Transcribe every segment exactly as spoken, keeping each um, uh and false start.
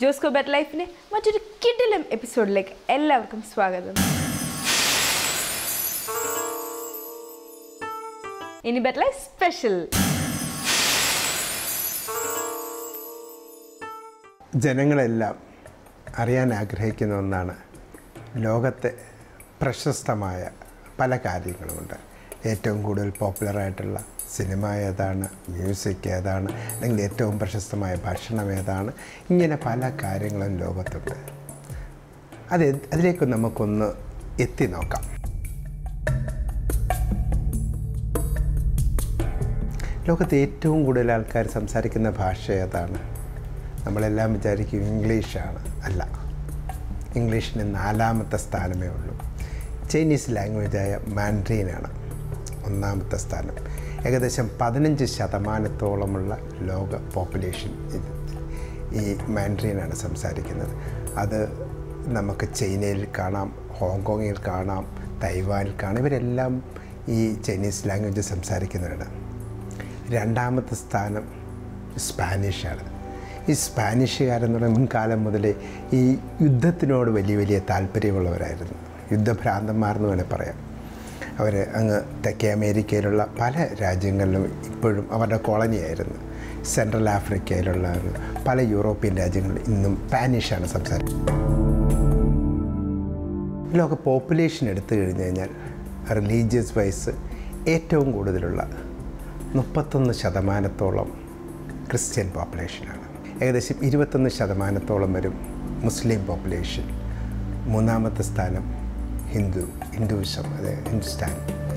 Josco bet ലൈഫിൻ്റെ മറ്റൊരു കിടിലം എപ്പിസോഡിലേക്ക് എല്ലാവർക്കും സ്വാഗതം. ഇനി ബെറ്റ് ലൈഫ് സ്പെഷ്യൽ. ജനങ്ങളെല്ലാം അറിയാൻ ആഗ്രഹിക്കുന്ന ഒന്നാണ് ലോകത്തെ പ്രശസ്തമായ പല കാര്യങ്ങളുമുണ്ട്. ഏറ്റവും കൂടുതൽ പോപ്പുലറായിട്ടുള്ള സിനിമ ഏതാണ്, മ്യൂസിക് ഏതാണ്, അല്ലെങ്കിൽ ഏറ്റവും പ്രശസ്തമായ ഭക്ഷണം ഏതാണ്, ഇങ്ങനെ പല കാര്യങ്ങളും ലോകത്തുണ്ട്. അത് അതിലേക്ക് നമുക്കൊന്ന് എത്തി നോക്കാം. ലോകത്ത് ഏറ്റവും കൂടുതൽ ആൾക്കാർ സംസാരിക്കുന്ന ഭാഷ ഏതാണ്? നമ്മളെല്ലാം വിചാരിക്കും ഇംഗ്ലീഷാണ്. അല്ല, ഇംഗ്ലീഷിന് നാലാമത്തെ സ്ഥാനമേ ഉള്ളൂ. ചൈനീസ് ലാംഗ്വേജായ മാൻഡ്രീനാണ് ഒന്നാമത്തെ സ്ഥാനം. ഏകദേശം പതിനഞ്ച് ശതമാനത്തോളമുള്ള ലോക പോപ്പുലേഷൻ ഇത് ഈ മാൻഡ്രീനാണ് സംസാരിക്കുന്നത്. അത് നമുക്ക് ചൈനയിൽ കാണാം, ഹോങ്കോങ്ങിൽ കാണാം, തൈവാനിൽ കാണാം. ഇവരെല്ലാം ഈ ചൈനീസ് ലാംഗ്വേജ് സംസാരിക്കുന്നവരാണ്. രണ്ടാമത്തെ സ്ഥാനം സ്പാനിഷാണ്. ഈ സ്പാനിഷുകാരെന്ന് പറയുന്ന മുൻകാലം മുതലേ ഈ യുദ്ധത്തിനോട് വലിയ വലിയ താല്പര്യമുള്ളവരായിരുന്നു. യുദ്ധഭ്രാന്തന്മാരെന്ന് വേണേൽ പറയാം. അവർ അങ്ങ് തെക്കേ അമേരിക്കയിലുള്ള പല രാജ്യങ്ങളിലും ഇപ്പോഴും അവരുടെ കോളനിയായിരുന്നു. സെൻട്രൽ ആഫ്രിക്കയിലുള്ള പല യൂറോപ്യൻ രാജ്യങ്ങളിൽ ഇന്നും സ്പാനിഷാണ് സംസാരിക്കുന്നത്. ലോക പോപ്പുലേഷൻ എടുത്തു കഴിഞ്ഞ് കഴിഞ്ഞാൽ റിലീജിയസ് വൈസ് ഏറ്റവും കൂടുതലുള്ള മുപ്പത്തൊന്ന് ശതമാനത്തോളം ക്രിസ്ത്യൻ പോപ്പുലേഷനാണ്. ഏകദേശം ഇരുപത്തൊന്ന് ശതമാനത്തോളം വരും മുസ്ലിം പോപ്പുലേഷൻ. മൂന്നാമത്തെ സ്ഥാനം ഹിന്ദു ഹിന്ദുവിസം അതായത് ഹിന്ദുസ്ഥാൻ.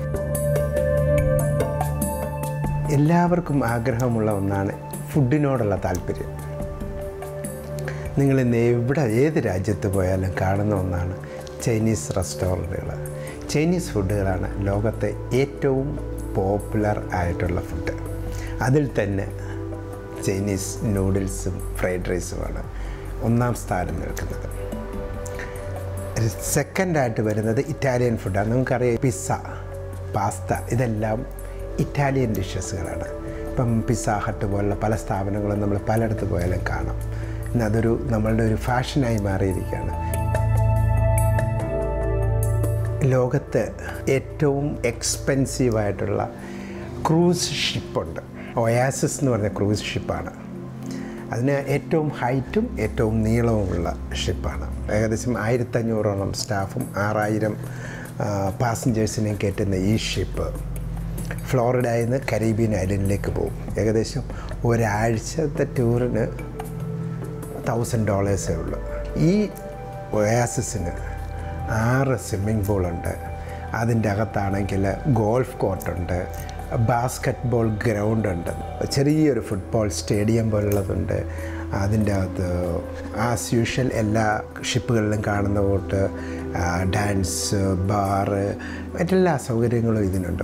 എല്ലാവർക്കും ആഗ്രഹമുള്ള ഒന്നാണ് ഫുഡിനോടുള്ള താല്പര്യം. നിങ്ങളിന്ന് എവിടെ ഏത് രാജ്യത്ത് പോയാലും കാണുന്ന ഒന്നാണ് ചൈനീസ് റെസ്റ്റോറൻറ്റുകൾ. ചൈനീസ് ഫുഡുകളാണ് ലോകത്തെ ഏറ്റവും പോപ്പുലർ ആയിട്ടുള്ള ഫുഡ്. അതിൽ തന്നെ ചൈനീസ് നൂഡിൽസും ഫ്രൈഡ് റൈസുമാണ് ഒന്നാം സ്ഥാനം നിൽക്കുന്നത്. സെക്കൻഡായിട്ട് വരുന്നത് ഇറ്റാലിയൻ ഫുഡാണ്. നമുക്കറിയാം പിസ്സ, പാസ്ത, ഇതെല്ലാം ഇറ്റാലിയൻ ഡിഷസുകളാണ്. ഇപ്പം പിസ്സ ഹട്ട് പോലുള്ള പല സ്ഥാപനങ്ങളും നമ്മൾ പലയിടത്ത് പോയാലും കാണാം. ഇന്ന് അതൊരു നമ്മളുടെ ഒരു ഫാഷനായി മാറിയിരിക്കുകയാണ്. ലോകത്ത് ഏറ്റവും എക്സ്പെൻസീവായിട്ടുള്ള ക്രൂസ് ഷിപ്പുണ്ട്. ഒയാസിസ് എന്ന് പറഞ്ഞ ക്രൂസ് ഷിപ്പാണ്. അതിന് ഏറ്റവും ഹൈറ്റും ഏറ്റവും നീളവുമുള്ള ഷിപ്പാണ്. ഏകദേശം ആയിരത്തഞ്ഞൂറോളം സ്റ്റാഫും ആറായിരം പാസഞ്ചേഴ്സിനെയും കയറ്റുന്ന ഈ ഷിപ്പ് ഫ്ലോറിഡയിൽ നിന്ന് കരീബിയൻ ഐലൻഡിലേക്ക് പോകും. ഏകദേശം ഒരാഴ്ചത്തെ ടൂറിന് തൗസൻഡ് ഡോളേഴ്സേ ഉള്ളൂ. ഈ ഒയാസിസിന് ആറ് സ്വിമ്മിംഗ് പൂളുണ്ട്. അതിൻ്റെ അകത്താണെങ്കിൽ ഗോൾഫ് കോർട്ടുണ്ട്, ബാസ്ക്കറ്റ് ബോൾ ഗ്രൗണ്ടുണ്ട്, ചെറിയൊരു ഫുട്ബോൾ സ്റ്റേഡിയം പോലുള്ളതുണ്ട്. അതിൻ്റെ അകത്ത് ആസ് യൂഷ്വൽ എല്ലാ ഷിപ്പുകളിലും കാണുന്ന കൂട്ട് ഡാൻസ്, ബാറ്, മറ്റെല്ലാ സൗകര്യങ്ങളും ഇതിനുണ്ട്.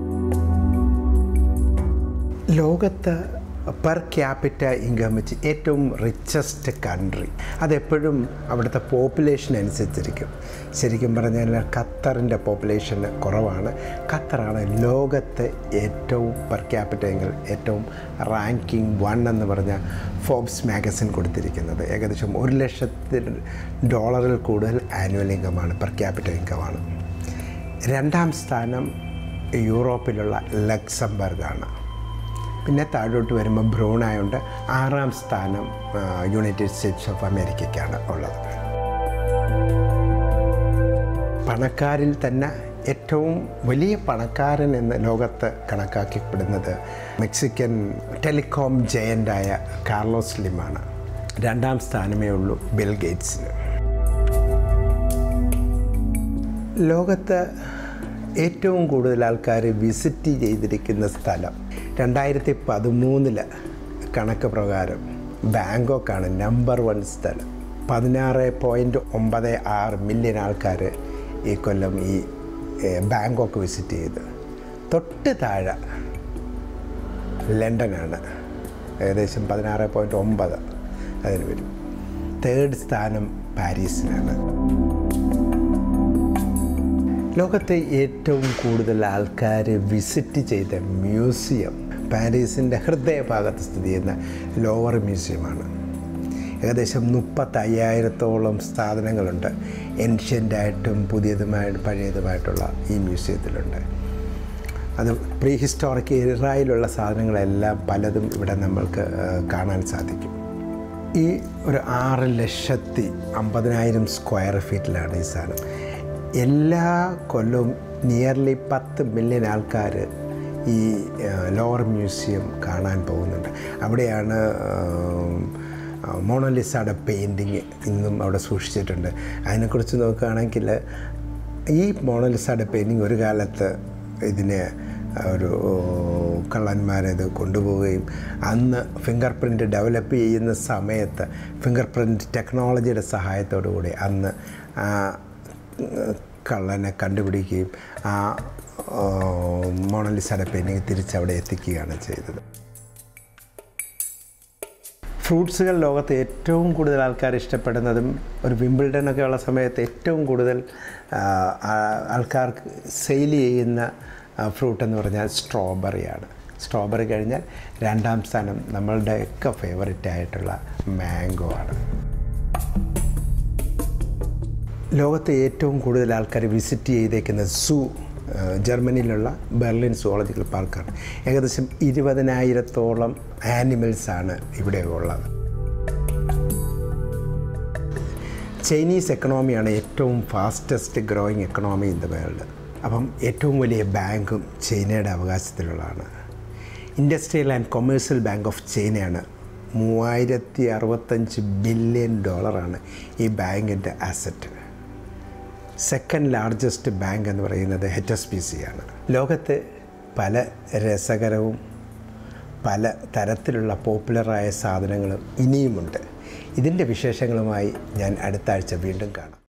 ലോകത്ത് പെർ ക്യാപിറ്റ ഇൻകം വെച്ച് ഏറ്റവും റിച്ചസ്റ്റ് കൺട്രി അതെപ്പോഴും അവിടുത്തെ പോപ്പുലേഷൻ അനുസരിച്ചിരിക്കും. ശരിക്കും പറഞ്ഞാൽ ഖത്തറിൻ്റെ പോപ്പുലേഷൻ കുറവാണ്. ഖത്തറാണ് ലോകത്തെ ഏറ്റവും പെർ ക്യാപിറ്റ എങ്കിൽ ഏറ്റവും റാങ്കിങ് വൺ എന്ന് പറഞ്ഞ ഫോബ്സ് മാഗസിൻ കൊടുത്തിരിക്കുന്നത്. ഏകദേശം ഒരു ലക്ഷത്തി ഡോളറിൽ കൂടുതൽ ആനുവൽ ഇൻകമാണ്, പെർ ക്യാപിറ്റ ഇൻകമാണ്. രണ്ടാം സ്ഥാനം യൂറോപ്പിലുള്ള ലക്സംബർഗാണ്. പിന്നെ താഴോട്ട് വരുമ്പോൾ ബ്രൂണായുണ്ട്. ആറാം സ്ഥാനം യുണൈറ്റഡ് സ്റ്റേറ്റ്സ് ഓഫ് അമേരിക്കയ്ക്കാണ് ഉള്ളത്. പണക്കാരിൽ തന്നെ ഏറ്റവും വലിയ പണക്കാരൻ എന്ന് ലോകത്ത് കണക്കാക്കപ്പെടുന്നത് മെക്സിക്കൻ ടെലികോം ജയൻ്റായ കാർലോസ് സ്ലിമാണ്. രണ്ടാം സ്ഥാനമേ ഉള്ളൂ ബിൽ ഗേറ്റ്സിന്. ലോകത്ത് ഏറ്റവും കൂടുതൽ ആൾക്കാർ വിസിറ്റ് ചെയ്തിരിക്കുന്ന സ്ഥലം രണ്ടായിരത്തി പതിമൂന്നില് കണക്ക് പ്രകാരം ബാങ്കോക്കാണ് നമ്പർ വൺ സ്ഥലം. പതിനാറ് പോയിൻറ്റ് ഒമ്പത് ആറ് മില്യൺ ആൾക്കാർ ഈ കൊല്ലം ഈ ബാങ്കോക്ക് വിസിറ്റ് ചെയ്ത്. തൊട്ട് താഴെ ലണ്ടനാണ്, ഏകദേശം പതിനാറ് പോയിൻറ്റ് ഒമ്പത് അതിന് വരും. തേർഡ് സ്ഥാനം പാരീസിനാണ്. ലോകത്തെ ഏറ്റവും കൂടുതൽ ആൾക്കാർ വിസിറ്റ് ചെയ്ത മ്യൂസിയം പാരീസിൻ്റെ ഹൃദയഭാഗത്ത് സ്ഥിതി ചെയ്യുന്ന ലോവർ മ്യൂസിയമാണ്. ഏകദേശം മുപ്പത്തയ്യായിരത്തോളം സാധനങ്ങളുണ്ട്. ഏൻഷ്യൻ്റായിട്ടും പുതിയതുമായിട്ട് പഴയതുമായിട്ടുള്ള ഈ മ്യൂസിയത്തിലുണ്ട്. അത് പ്രീ ഹിസ്റ്റോറിക് ഇറായിലുള്ള സാധനങ്ങളെല്ലാം പലതും ഇവിടെ നമ്മൾക്ക് കാണാൻ സാധിക്കും. ഈ ഒരു ആറ് ലക്ഷത്തി അമ്പതിനായിരം സ്ക്വയർ ഫീറ്റിലാണ് ഈ സാധനം. എല്ലാ കൊല്ലവും നിയർലി പത്ത് മില്യൺ ആൾക്കാർ ഈ ലോവർ മ്യൂസിയം കാണാൻ പോകുന്നുണ്ട്. അവിടെയാണ് മോണോലിസയുടെ പെയിൻറ്റിങ് ഇന്നും അവിടെ സൂക്ഷിച്ചിട്ടുണ്ട്. അതിനെക്കുറിച്ച് നോക്കുകയാണെങ്കിൽ ഈ മോണോലിസയുടെ പെയിൻറ്റിങ് ഒരു കാലത്ത് ഇതിനെ ഒരു കള്ളന്മാരത് കൊണ്ടുപോവുകയും അന്ന് ഫിംഗർ പ്രിൻറ്റ് ഡെവലപ്പ് ചെയ്യുന്ന സമയത്ത് ഫിംഗർ പ്രിൻറ്റ് ടെക്നോളജിയുടെ സഹായത്തോടു കൂടി അന്ന് ആ കള്ളനെ കണ്ടുപിടിക്കുകയും ആ മോണോലിസയുടെ പെയിൻറ്റിങ് തിരിച്ചവിടെ എത്തിക്കുകയാണ് ചെയ്തത്. ഫ്രൂട്ട്സുകൾ ലോകത്ത് ഏറ്റവും കൂടുതൽ ആൾക്കാർ ഇഷ്ടപ്പെടുന്നതും ഒരു വിംബിൾഡനൊക്കെ ഉള്ള സമയത്ത് ഏറ്റവും കൂടുതൽ ആൾക്കാർക്ക് സെയിൽ ചെയ്യുന്ന ഫ്രൂട്ട് എന്ന് പറഞ്ഞാൽ സ്ട്രോബെറിയാണ്. സ്ട്രോബെറി കഴിഞ്ഞാൽ രണ്ടാം സ്ഥാനം നമ്മളുടെയൊക്കെ ഫേവററ്റ് ആയിട്ടുള്ള മാംഗോ ആണ്. ലോകത്തെ ഏറ്റവും കൂടുതൽ ആൾക്കാർ വിസിറ്റ് ചെയ്തേക്കുന്ന സൂ ജർമ്മനിയിലുള്ള ബെർലിൻ സുവോളജിക്കൽ പാർക്കാണ്. ഏകദേശം ഇരുപതിനായിരത്തോളം ആനിമൽസാണ് ഇവിടെ ഉള്ളത്. ചൈനീസ് എക്കണോമിയാണ് ഏറ്റവും fastest growing economy in the world. അപ്പം ഏറ്റവും വലിയ ബാങ്കും ചൈനയുടെ അവകാശത്തിലുള്ളതാണ്. Industrial and commercial bank of ചൈനയാണ്. മൂവായിരത്തി അറുപത്തഞ്ച് ബില്യൺ ഡോളറാണ് ഈ ബാങ്കിൻ്റെ അസറ്റ്. സെക്കൻഡ് ലാർജസ്റ്റ് ബാങ്ക് എന്ന് പറയുന്നത് എച്ച് എസ് ബി സി ആണ്. ലോകത്ത് പല രസകരവും പല തരത്തിലുള്ള പോപ്പുലറായ സാധനങ്ങളും ഇനിയുമുണ്ട്. ഇതിൻ്റെ വിശേഷങ്ങളുമായി ഞാൻ അടുത്ത ആഴ്ച വീണ്ടും കാണാം.